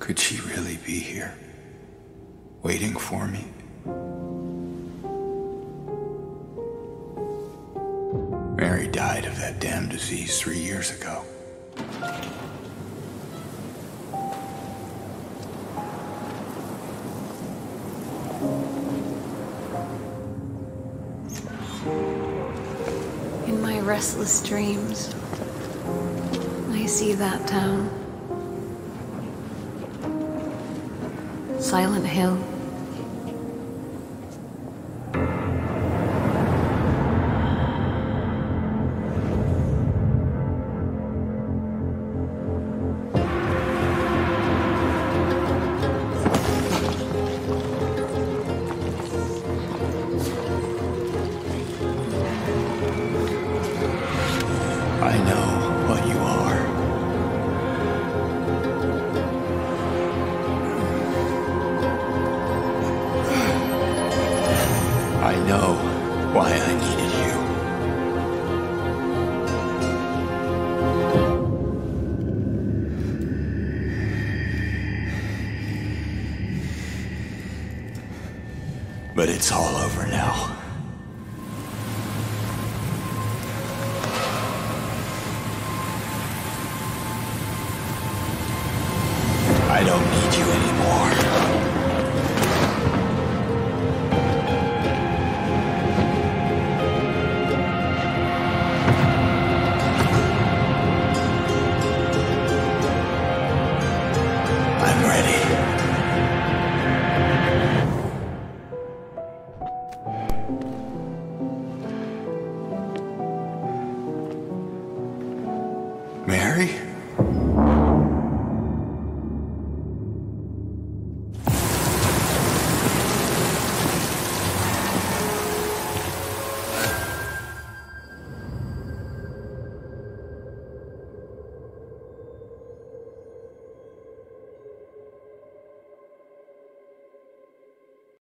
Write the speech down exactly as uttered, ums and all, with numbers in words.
Could she really be here, waiting for me? Mary died of that damn disease three years ago. In my restless dreams, I see that town. Silent Hill. I know what you are. I know why I needed you. But it's all over now. I don't need you anymore. I'm ready. Mary?